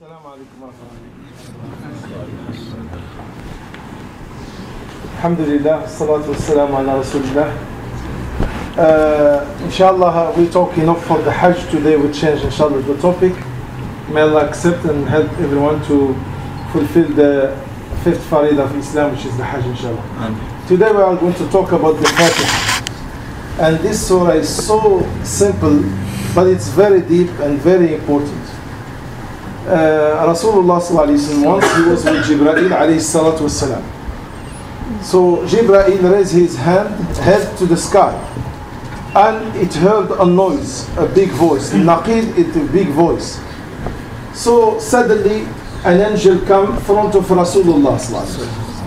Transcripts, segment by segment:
السلام عليكم ورحمة الله. الحمد لله والصلاة والسلام على رسول الله. Inshallah, we talk enough for the Hajj today. We change inshallah the topic. May Allah accept and help everyone to fulfill the fifth farid of Islam, which is the Hajj inshallah. Today we are going to talk about the Fatiha. And this surah is so simple, but it's very deep and very important. Rasulullah sallallahu alayhi wa sallam, once he was with Jibreel alayhi salatu wasalam. So Jibreel raised his head to the sky, and it heard a noise, a big voice. Naqid, it's a big voice. So suddenly an angel come in front of Rasulullah sallallahu alayhi wa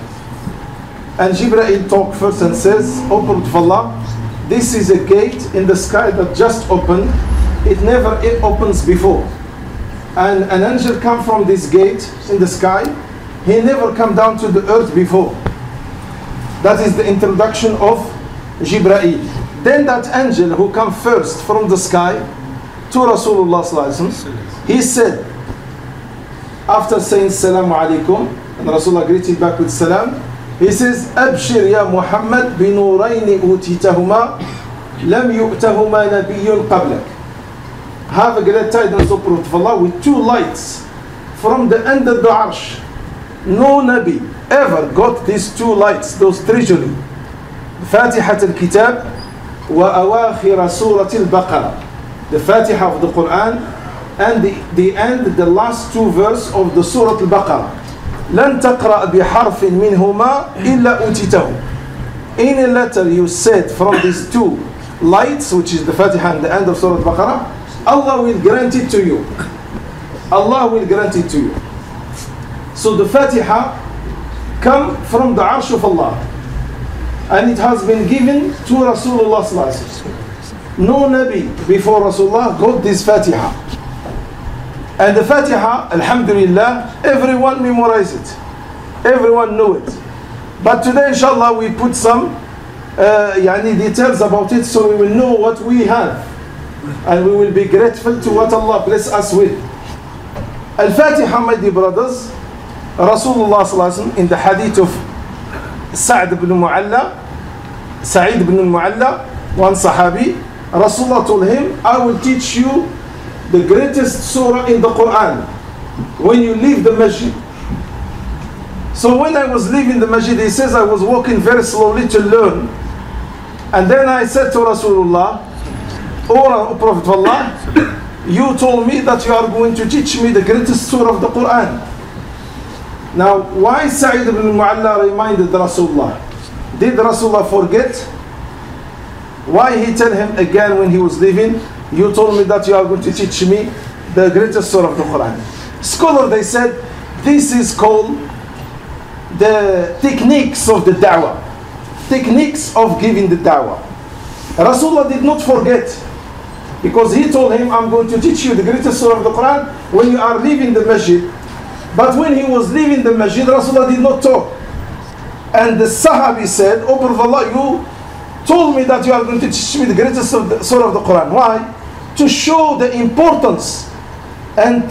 sallam. And Jibreel talked first and says, "O Prophet of Allah, this is a gate in the sky that just opened. It never opens before. And an angel come from this gate in the sky. He never come down to the earth before." That is the introduction of Jibreel. Then that angel who come first from the sky to Rasulullah sallallahu alaihi wasallam, he said, after saying Assalamu alaikum, and Rasulullah greeted back with salam, he says, "Abshir ya Muhammad bi nurayni utitahuma lam yu'tahuma nabiyyun qablak." Have a great tidings, O Prophet of Allah, with two lights from the end of the arsh. No Nabi ever got these two lights, those treasury. Fatihat al-Kitab wa awakhir Surah al-Baqarah. The Fatiha of the Quran and the end, the last two verses of the Surah al-Baqarah. لن تقرأ بحرف منهما إلا أوتيته. Any letter you said from these two lights, which is the Fatiha and the end of Surah al-Baqarah, Allah will grant it to you. Allah will grant it to you. So the Fatiha come from the Arsh of Allah, and it has been given to Rasulullah sallallahu alaihi wasallam. No Nabi before Rasulullah got this Fatiha. And the Fatiha, alhamdulillah, everyone memorized it. Everyone knew it. But today, inshallah, we put some details about it, so we will know what we have. And we will be grateful to what Allah bless us with. Al-Fatiha, my dear brothers, Rasulullah sallallahu alaihi wasallam, in the hadith of Sa'id ibn al-Mu'alla, one Sahabi, Rasulullah told him, "I will teach you the greatest surah in the Quran when you leave the masjid." So when I was leaving the masjid, he says, I was walking very slowly to learn. And then I said to Rasulullah, "O Prophet of Allah, you told me that you are going to teach me the greatest surah of the Quran." Now, why Sa'id ibn Mu'alla reminded Rasulullah? Did Rasulullah forget? Why he tell him again when he was leaving, "You told me that you are going to teach me the greatest surah of the Quran"? Scholars, they said, this is called the techniques of the da'wah. Techniques of giving the da'wah. Rasulullah did not forget, because he told him, "I'm going to teach you the greatest surah of the Quran when you are leaving the masjid." But when he was leaving the masjid, Rasulullah did not talk. And the Sahabi said, "O Prophet of Allah, you told me that you are going to teach me the greatest surah of the Quran." Why? To show the importance and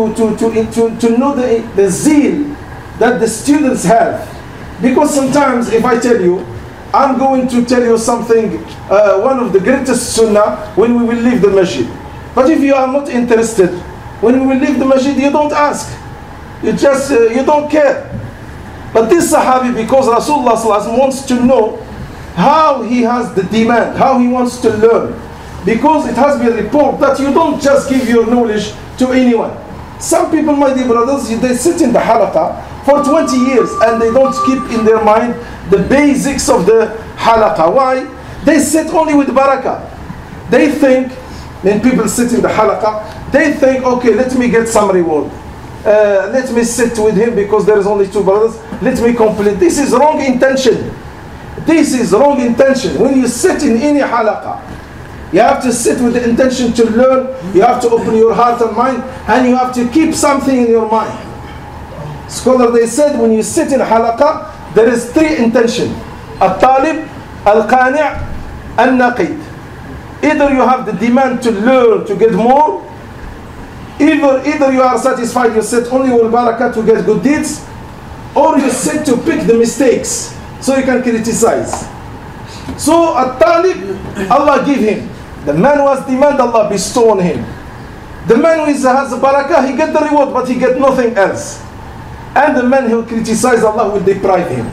to know the zeal that the students have. Because sometimes if I tell you, I'm going to tell you something, one of the greatest sunnah when we will leave the masjid. But if you are not interested, when we will leave the masjid, you don't ask. You just, you don't care. But this Sahabi, because Rasulullah sallallahu alaihi wasallam wants to know how he has the demand, how he wants to learn. Because it has been reported that you don't just give your knowledge to anyone. Some people, my dear brothers, they sit in the halaqah for 20 years and they don't keep in their mind the basics of the halaqah. Why? They sit only with barakah. They think, when people sit in the halaqah, they think, okay, let me get some reward. Let me sit with him because there is only two brothers. Let me complete. This is wrong intention. This is wrong intention. When you sit in any halaqah, you have to sit with the intention to learn. You have to open your heart and mind, and you have to keep something in your mind. Scholars, they said, when you sit in halaqah, there is three intentions: al-talib, al-qani', al-naqid. Either you have the demand to learn, to get more, Either you are satisfied, you sit only with barakah to get good deeds, or you sit to pick the mistakes so you can criticize. So At-Talib, Allah give him. The man who has demand, Allah bestow on him. The man who has barakah, he get the reward, but he get nothing else. And the man who criticize, Allah will deprive him.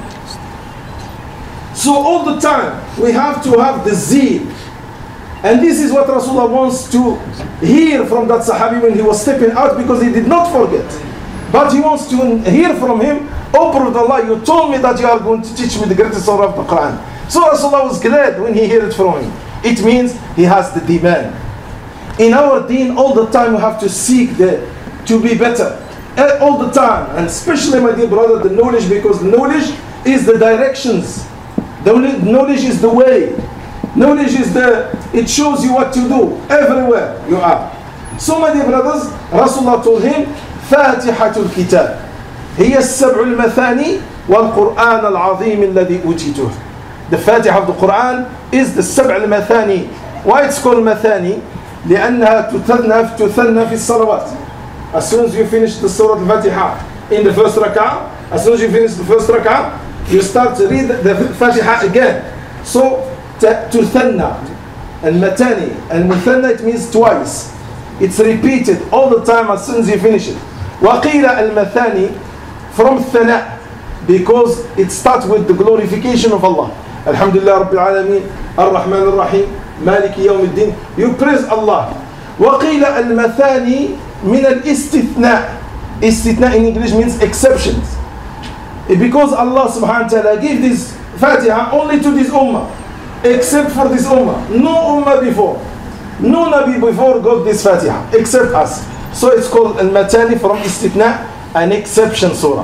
So all the time, we have to have the zeal. And this is what Rasulullah wants to hear from that Sahabi when he was stepping out, because he did not forget. But he wants to hear from him, "O Prophet Allah, you told me that you are going to teach me the greatest surah of the Quran." So Rasulullah was glad when he heard it from him. It means he has the demand. In our deen, all the time we have to seek to be better. All the time. And especially, my dear brother, the knowledge, because knowledge is the directions. The knowledge is the way. Knowledge is it shows you what to do everywhere you are. So, my dear brothers, Rasulullah told him, فاتحة الكتاب هي السبع المثاني والقرآن العظيم الذي أوتيته. The Fatiha of the Quran is the سبع المثاني. Why it's called مثاني? لأنها تثنى في الصلوات. As soon as you finish the Surah Al-Fatiha in the first rak'ah, as soon as you finish the first rak'ah, you start to read the Fatiha again. So, تثنى المثاني, and مثنى, it means twice. It's repeated all the time as soon as you finish it. وقيل المثاني from ثناء, because it starts with the glorification of Allah. Alhamdulillah Rabbil Alameen, Ar-Rahman Ar-Rahim, Maliki Yawm Al-Din. You praise Allah. وقيل المثاني من الاستثناء. Istithna in English means exceptions. Because Allah subhanahu wa ta'ala gave this Fatiha only to this ummah, except for this ummah. No ummah before, no Nabi before got this Fatiha except us. So it's called Al-Matani from Istithna, an exception surah.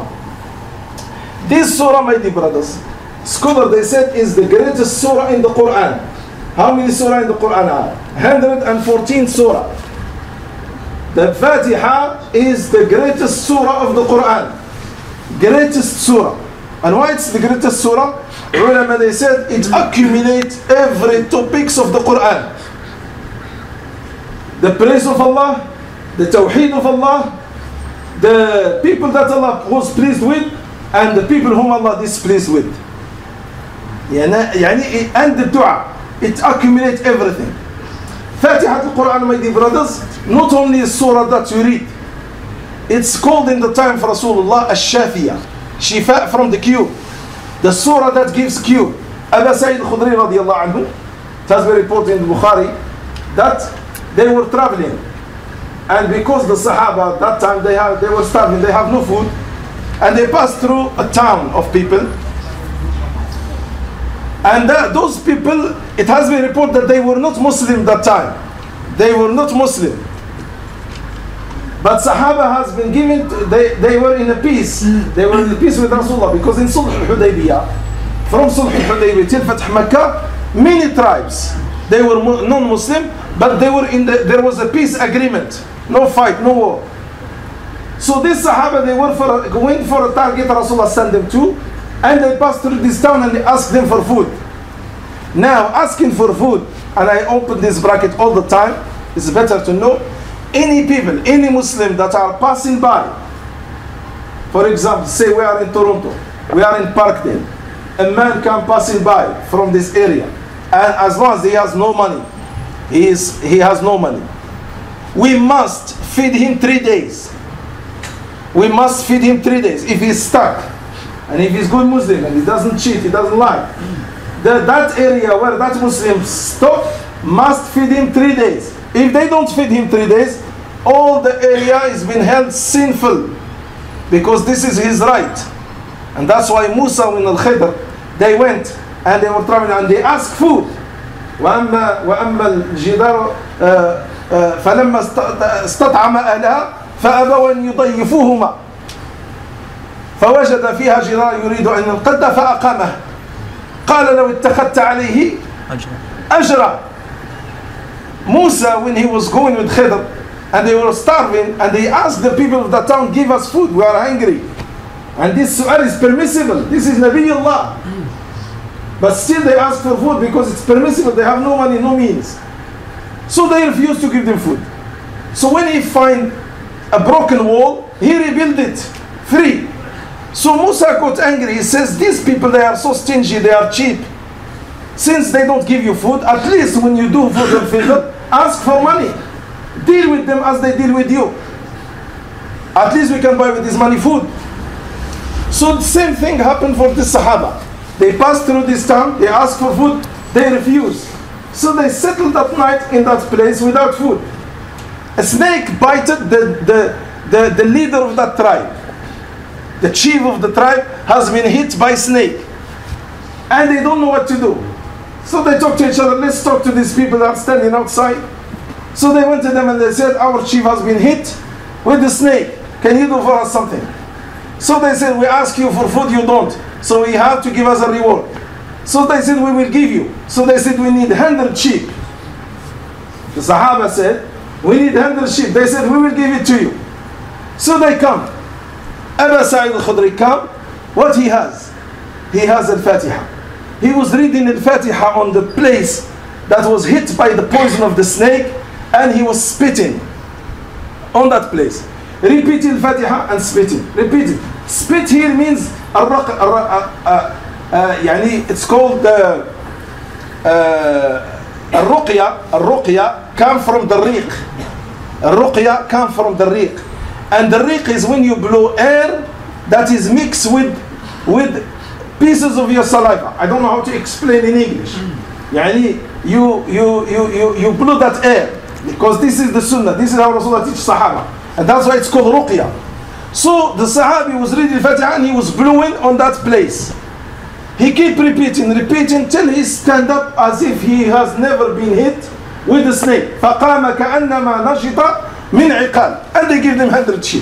This surah, my dear brothers, scholars they said is the greatest surah in the Quran. How many surah in the Quran are? 114 surah. The Fatiha is the greatest surah of the Quran. Greatest surah. And why it's the greatest surah? Ulama they said it accumulates every topics of the Quran. The praise of Allah, the tawheed of Allah, the people that Allah was pleased with, and the people whom Allah displeased with. And the dua. It accumulates everything. Fatiha al-Quran, my dear brothers, not only a surah that you read. It's called in the time for Rasulullah Ash-Shafiyah, Shifa from the cure. The surah that gives cure. Abu Sa'id al-Khudri radiallahu anhu, it has been reported in the Bukhari, that they were traveling. And because the Sahaba at that time, they were starving, they have no food. And they passed through a town of people. And those people, it has been reported that they were not Muslim that time. They were not Muslim. But Sahaba has been given, they were in a peace. They were in a peace with Rasulullah. Because in Sulh al-Hudaybiyah, from Sulh al-Hudaybiyah till Fath Makkah, many tribes, they were non-Muslim, but they were there was a peace agreement. No fight, no war. So this Sahaba, they went for a target Rasulullah sent them to, and they passed through this town and they asked them for food. Now, asking for food, and I open this bracket all the time, it's better to know, any people, any Muslim that are passing by, for example, say we are in Toronto, we are in Parkdale, a man come passing by from this area, and as long as he has no money, he has no money, we must feed him 3 days. We must feed him 3 days. If he's stuck, and if he's good Muslim, and he doesn't cheat, he doesn't lie, that area where that Muslim stop must feed him 3 days. If they don't feed him 3 days, all the area is been held sinful, because this is his right. And that's why Musa and Al-Khidr, they went and they were traveling and they asked food. وأما الجدار فلما استطعم أهلها فأبوا أن يضيفوهما فوجد فيها جدار يريد أن ينقض فأقامه قال لو اتخذت عليه أجرا. Musa, when he was going with Khidr and they were starving, and they asked the people of the town, give us food, we are hungry. And this su'al is permissible, this is Nabiullah. But still they ask for food because it's permissible, they have no money, no means. So they refused to give them food. So when he find a broken wall, he rebuilt it free. So Musa got angry. He says, these people, they are so stingy, they are cheap. Since they don't give you food, at least when you do food and favor, ask for money. Deal with them as they deal with you. At least we can buy with this money food. So the same thing happened for the Sahaba. They passed through this town, they asked for food, they refused. So they settled that night in that place without food. A snake bited the leader of that tribe. The chief of the tribe has been hit by a snake. And they don't know what to do. So they talk to each other, let's talk to these people that are standing outside. So they went to them and they said, our chief has been hit with the snake. Can you do for us something? So they said, we ask you for food, you don't. So you have to give us a reward. So they said, we will give you. So they said, we need 100 sheep. The Sahaba said, we need 100 sheep. They said, we will give it to you. So they come. Abu Sa'id al-Khudri come. What he has? He has Al-Fatiha. He was reading Al-Fatiha on the place that was hit by the poison of the snake, and he was spitting on that place. Repeat Al-Fatiha and spitting. Repeat it. Spit here means it's called الرقية come from the riq. الرقية come from the riq. And the riq is when you blow air that is mixed with pieces of your saliva. I don't know how to explain in English. يعني you blow that air, because this is the sunnah. This is how Rasulullah teaches Sahaba. And that's why it's called ruqya. So the Sahabi was reading Fatiha and he was blowing on that place. He keep repeating till he stand up as if he has never been hit with a snake. فَقَامَ كَأَنَّمَا نَشِطَ مِنْ عِقَالٍ. And they give them 100 sheep.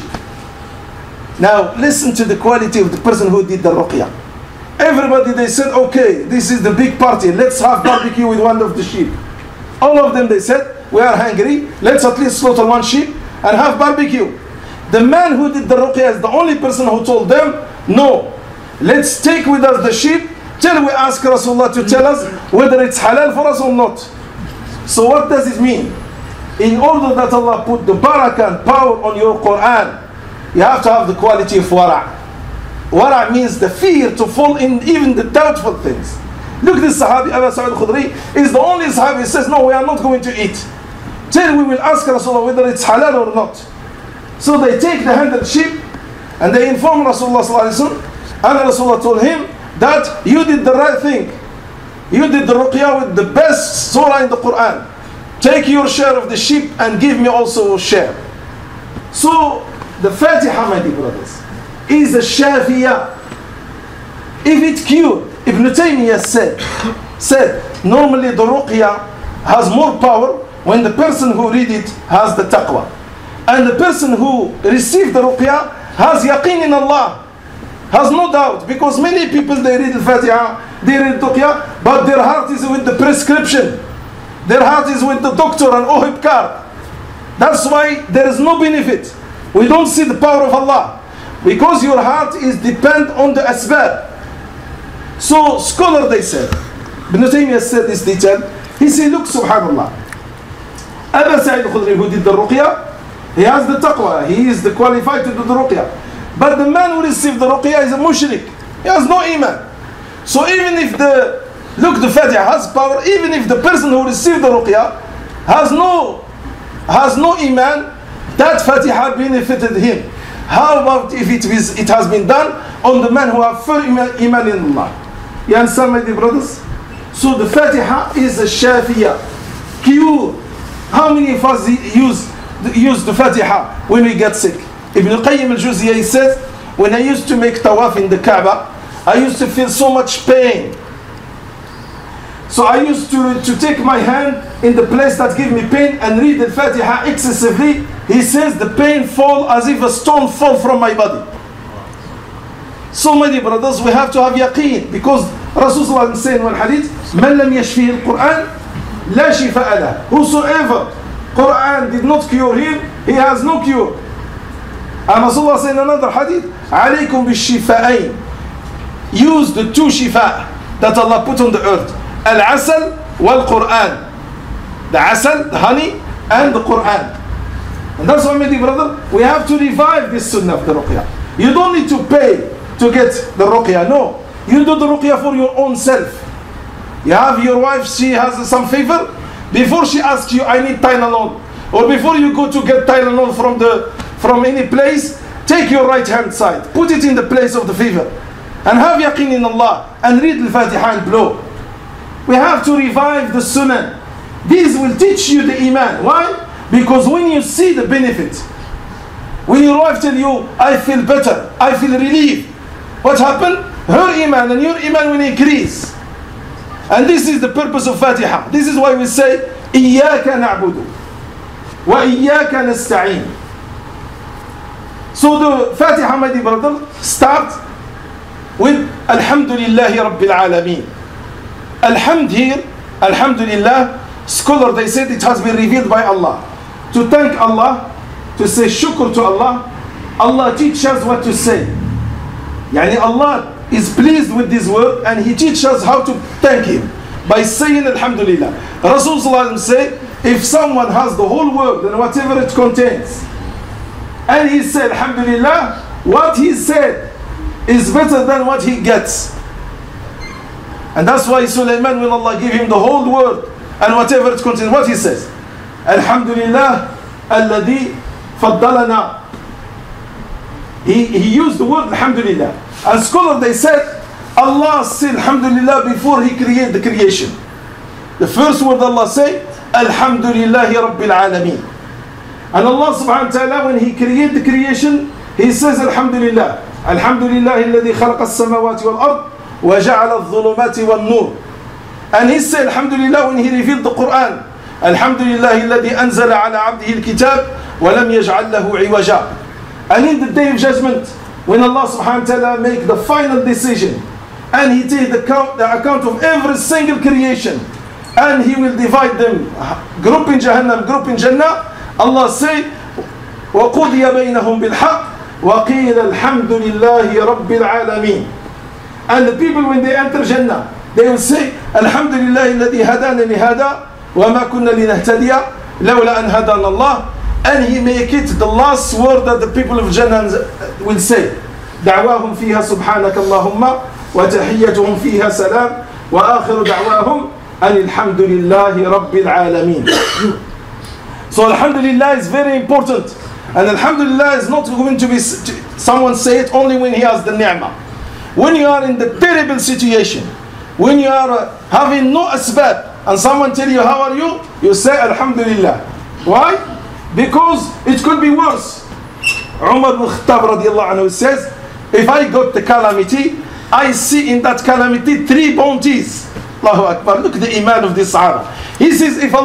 Now listen to the quality of the person who did the ruqya. Everybody, they said, okay, this is the big party. Let's have barbecue with one of the sheep. All of them, they said, we are hungry. Let's at least slaughter one sheep and have barbecue. The man who did the ruqya is the only person who told them, no, let's take with us the sheep till we ask Rasulullah to tell us whether it's halal for us or not. So what does it mean? In order that Allah put the barakah and power on your Quran, you have to have the quality of wara'. Wara' means the fear to fall in even the doubtful things. Look, this Sahabi, Abu Sa'id al-Khudri, is the only Sahabi who says, no, we are not going to eat till we will ask Rasulullah whether it's halal or not. So they take the 100 sheep and they inform Rasulullah sallallahu alaihi wasallam, and Rasulullah told him that you did the right thing. You did the ruqya with the best surah in the Quran. Take your share of the sheep and give me also a share. So the Fatiha, my dear brothers, is a shafiyah. If it cured, Ibn Taymiyyah said normally the ruqya has more power when the person who read it has the taqwa. And the person who received the ruqya has yaqeen in Allah, has no doubt, because many people, they read al-Fatiha, they read ruqya, but their heart is with the prescription, their heart is with the doctor and ohib card. That's why there is no benefit. We don't see the power of Allah, because your heart is dependent on the asbab. So scholar, they said, Ibn Taymiyyah said this detail. He said, look, subhanallah, Abu Sa'id al-Khudri, who did the ruqya, he has the taqwa, he is the qualified to do the ruqya. But the man who received the ruqya is a mushrik. He has no iman. So even if the Fatiha has power, even if the person who received the ruqya has no iman, that Fatiha benefited him. How about if it has been done on the man who has full iman in Allah? You understand, my dear brothers? So the Fatiha is a shafiyah, cure. How many of us use the Fatiha when we get sick? Ibn Qayyim al-Juziyya, he says, when I used to make tawaf in the Kaaba, I used to feel so much pain. So I used to take my hand in the place that gave me pain and read the Fatiha excessively. He says the pain fall as if a stone fall from my body. So many brothers, we have to have yaqeen, because Rasulullah said in one hadith, مَنْ لَمْ يَشْفِهِ الْقُرْآنِ لَا شِفَاءَ لَهُ. Whosoever Quran did not cure him, he has no cure. And Rasulullah said in another hadith, عَلَيْكُمْ بِالشِّفَاءَيْنِ. Use the two shifa that Allah put on the earth, al-asal wal-Quran. The asal, the honey, and the Quran. And that's why, my dear brother, we have to revive this sunnah of the ruqyah. You don't need to pay to get the ruqyah. No. You do the ruqyah for your own self. You have your wife, she has some fever. Before she asks you, I need Tylenol. Or before you go to get Tylenol from any place, take your right hand side. Put it in the place of the fever. And have yaqeen in Allah. And read al-Fatiha and blow. We have to revive the sunnah. These will teach you the iman. Why? Because when you see the benefit, when your wife tell you, I feel better, I feel relief, what happened? Her iman and your iman will increase. And this is the purpose of Fatiha. This is why we say, إِيَّاكَ نَعْبُدُ وَإِيَّاكَ نَسْتَعِينُ. So the Fatiha, my dear brother, start with Alhamdulillahi Rabbil Alameen. Alhamd here, Alhamdulillah, scholar, they said it has been revealed by Allah. To thank Allah, to say shukr to Allah, Allah teaches us what to say. Yani Allah is pleased with this word and He teaches us how to thank Him by saying Alhamdulillah. Rasulullah say, if someone has the whole world and whatever it contains, and he said Alhamdulillah, what he said is better than what he gets. And that's why Sulaiman, when Allah gave him the whole world and whatever it contains, what he says? Alhamdulillah alladhi faddalana. He used the word Alhamdulillah. And scholars, they said Allah said Alhamdulillah before He created the creation. The first word Allah said, Alhamdulillahi Rabbil Alameen. And Allah subhanahu wa ta'ala, when He created the creation, He says Alhamdulillah. Alhamdulillah alladhi khalaqa as-samawati wal ard wa ja'ala adh-dhulumati wan nur. And He said Alhamdulillah when He revealed the Quran. Alhamdulillah alladhi anzala ala abdihi al-kitab wa lam yaj'al lahu 'iwaja. And in the day of judgment, when Allah subhanahu wa ta'ala make the final decision and He take the account of every single creation and He will divide them, group in Jahannam, group in Jannah, Allah say وَقُضِيَ بَيْنَهُمْ بِالْحَقِّ وَقِيلَ الْحَمْدُ لِلَّهِ رَبِّ الْعَالَمِينَ. And the people, when they enter Jannah, they will say Alhamdulillah الذي هدانا لهذا وما كنا لنهتدي لولا أن هدانا الله. And He make it the last word that the people of Jannah will say. دعواهم فيها سبحانك اللهم وتحيتهم فيها سلام وآخر دعواهم أن الحمد لله رب العالمين. So Alhamdulillah is very important. And Alhamdulillah is not going to be, someone say it only when he has the ni'mah. When you are in the terrible situation, when you are having no asbab, and someone tell you how are you, you say Alhamdulillah. Why? Because it could be worse. Umar ibn Khattab radiallahu anhu says, if I got the calamity, I see in that calamity 3 bounties. Allahu Akbar. Look at the iman of this Sahaba. He says, if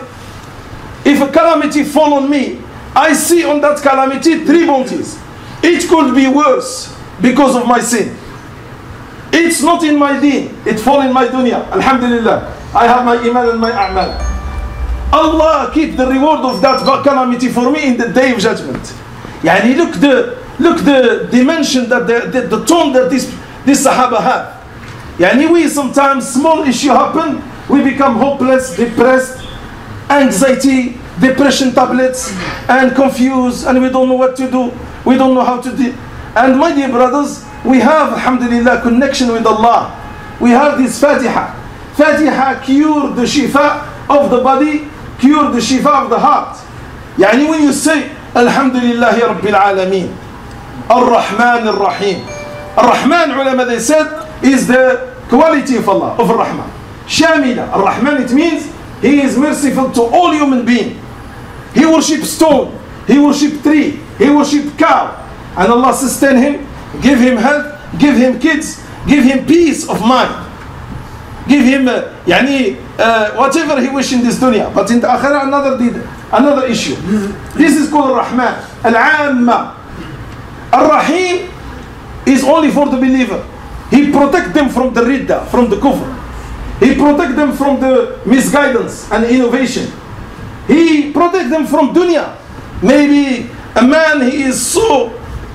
a calamity fall on me, I see on that calamity 3 bounties. It could be worse because of my sin. It's not in my deen. It fall in my dunya. Alhamdulillah. I have my iman and my a'mal. Allah keep the reward of that calamity for me in the day of judgment. Yani look the dimension that the tone that this Sahaba have. Yani we sometimes small issue happen, we become hopeless, depressed, anxiety, depression tablets, and confused, and we don't know what to do. We don't know how to do. And my dear brothers, we have alhamdulillah connection with Allah. We have this Fatiha. Fatiha cure the shifa of the body, cure the shifa of the heart. Yani when you say Alhamdulillahi Rabbil Alameen, Ar-Rahman Ar-Rahim. Ar-Rahman, ulama they said, is the quality of Allah, of Ar-Rahman. Shamila. Ar-Rahman, it means He is merciful to all human beings. He worships stone, He worships tree, He worships cow. And Allah sustain him, give him health, give him kids, give him peace of mind. Give him whatever he wish in this dunya. But in the akhirah, another issue. This is called Ar-Rahman. Al-Amma. Ar-Rahim is only for the believer. He protects them from the ridda, from the kufr. He protects them from the misguidance and innovation. He protects them from dunya. Maybe a man, he is so,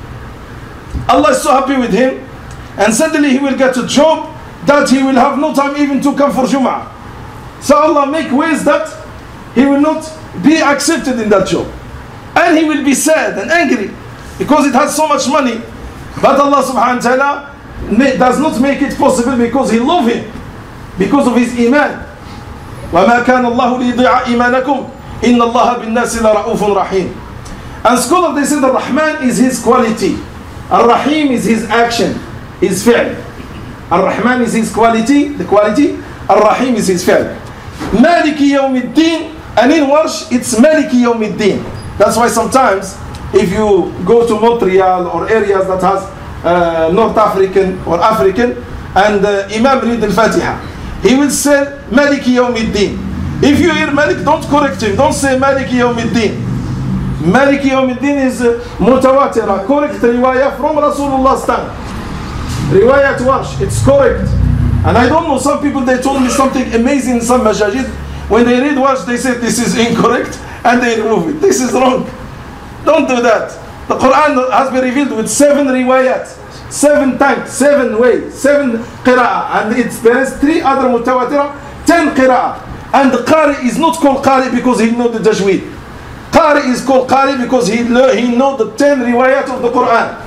Allah is so happy with him, and suddenly he will get a job that he will have no time even to come for Jum'ah. So Allah make ways that he will not be accepted in that job. And he will be sad and angry because it has so much money. But Allah subhanahu wa ta'ala does not make it possible because He loves him, because of his iman. وَمَا كَانَ اللَّهُ لِيُضِيعَ إِيمَانَكُمْ إِنَّ اللَّهَ بِالنَّاسِ لَرَؤُوفٌ رَحِيمٌ. And scholars, they say the Rahman is his quality, Ar-Rahim is his action, his fi'l. Ar-Rahman is his quality, the quality, Ar-Rahim is his fi'l. Maliki Yawmiddin, and in Warsh it's Maliki Yawmiddin. That's why sometimes if you go to Montreal or areas that has North African or African, and Imam read al-Fatiha, he will say Maliki Yawmiddin. If you hear Malik, don't correct him, don't say Maliki Yawmiddin. Maliki Yawmiddin is mutawatira, correct riwayah from Rasulullah's tongue. Riwayat Warsh, it's correct. And I don't know, some people, they told me something amazing in some masajid. When they read Warsh, they say this is incorrect and they remove it. This is wrong. Don't do that. The Quran has been revealed with 7 riwayat, 7 times, 7 ways, 7 qira'ah. And there is 3 other mutawatira, 10 qira'ah. And the Qari is not called Qari because he knows the Tajweed. Qari is called Qari because he knows the 10 riwayat of the Quran.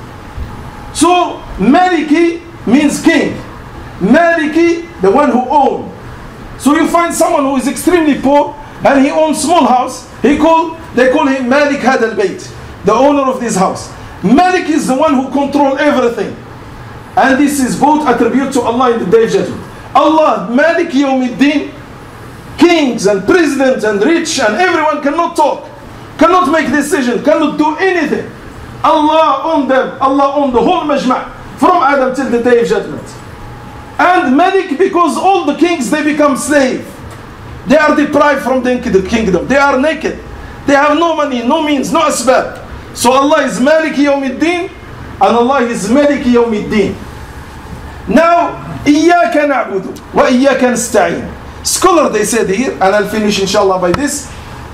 So Maliki means king. Maliki, the one who owns. So you find someone who is extremely poor and he owns small house. They call him Malik Had al-Bayt, the owner of this house. Malik is the one who controls everything. And this is both attribute to Allah in the day of judgment. Allah, Malik Yawmiddin, kings and presidents and rich and everyone cannot talk, cannot make decisions, cannot do anything. Allah owns them. Allah owns the whole majma' from Adam till the day of judgment. And Malik, because all the kings, they become slaves. They are deprived from the kingdom. They are naked. They have no money, no means, no asbab. So Allah is Malik Yawmiddin and Allah is Malik Yawmiddin. Now, Iyaka na'budu wa Iyaka nasta'in. Scholar, they said here, and I'll finish inshallah by this.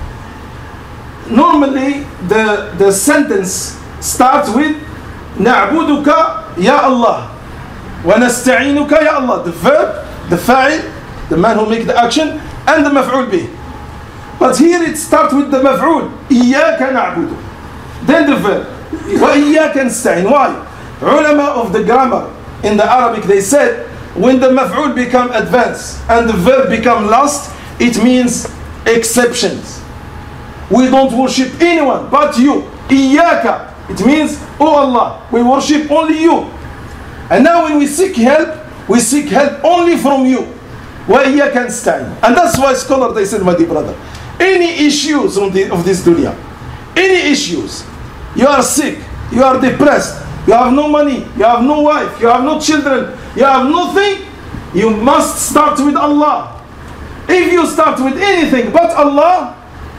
Normally, the sentence starts with Na'buduka ya Allah wa nasta'inuka ya Allah. The verb, the fa'il, the man who makes the action, and the maf'ul bih. But here it starts with the maf'ul, Iyaka na'budu. Then the verb, wa Iyaka nasta'in. Why? Ulama of the grammar in the Arabic, they said, when the maf'ul become advanced and the verb become last, it means exceptions. We don't worship anyone but you. Iyaka. It means, oh Allah, we worship only you. And now when we seek help only from you. Wa Iyaka nasta'in. And that's why scholars, they said, my dear brother, any issues of this dunya, any issues, you are sick, you are depressed, you have no money, you have no wife, you have no children, you have nothing, you must start with Allah. If you start with anything but Allah,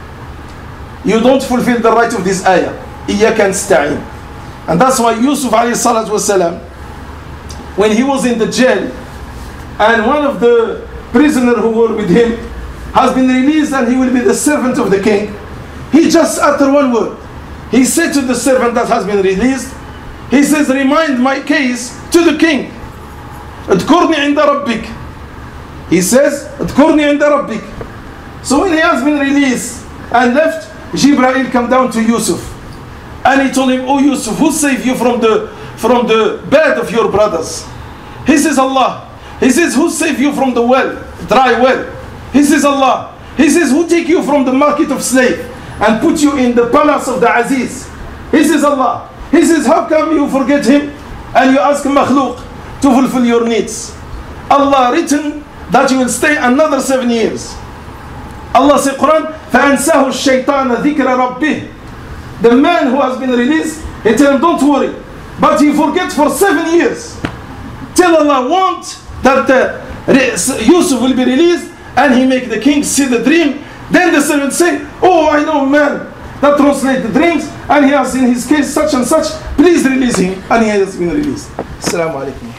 you don't fulfill the right of this ayah. Iyaka nasta'in. And that's why Yusuf alayhi salatu wasalam, when he was in the jail and one of the prisoners who were with him has been released and he will be the servant of the king, he just uttered one word. He said to the servant that has been released, he says, remind my case to the king. اذكرني عند ربك. He says, اذكرني عند ربك. So when he has been released and left, Jibreel come down to Yusuf. And he told him, oh Yusuf, who saved you from the bed of your brothers? He says, Allah. He says, who saved you from the well, dry well? He says, Allah. He says, who take you from the market of slave and put you in the palace of the Aziz? He says, Allah. He says, how come you forget him and you ask Makhluk to fulfill your needs? Allah written that you will stay another 7 years. Allah says, Quran, فَأَنْسَهُ الشَّيْطَانَ ذِكْرَ رَبِّهِ. The man who has been released, he tell him, don't worry. But he forget for 7 years. Till Allah want that Yusuf will be released and he make the king see the dream. Then the servant say, oh, I know man that translate the dreams and he has in his case such and such. Please release him. And he has been released. Assalamu alaikum.